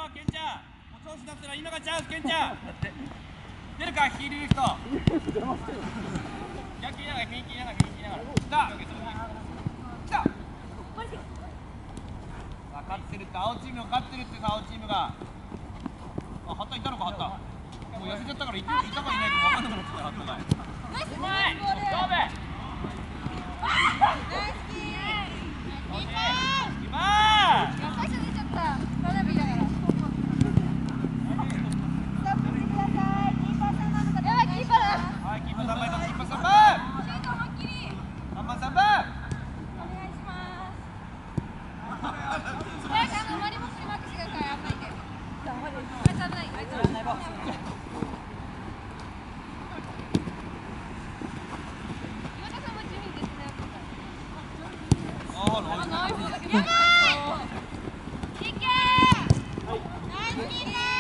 よケンちゃん。お調子だったら今がチャンスケンちゃん。出るかヒールリフト。逆切りながら右切りながら右切りながら。来た。来た。勝ってるって青チームが勝ってるってさ青チームが。あハッタいたのかハッタ。もう痩せちゃったからいたかいないか分かんなくなっちゃったハッタが。ナイス。勝負。 最初出ちゃった。花火だから。 やばい！いけー！ナイスキー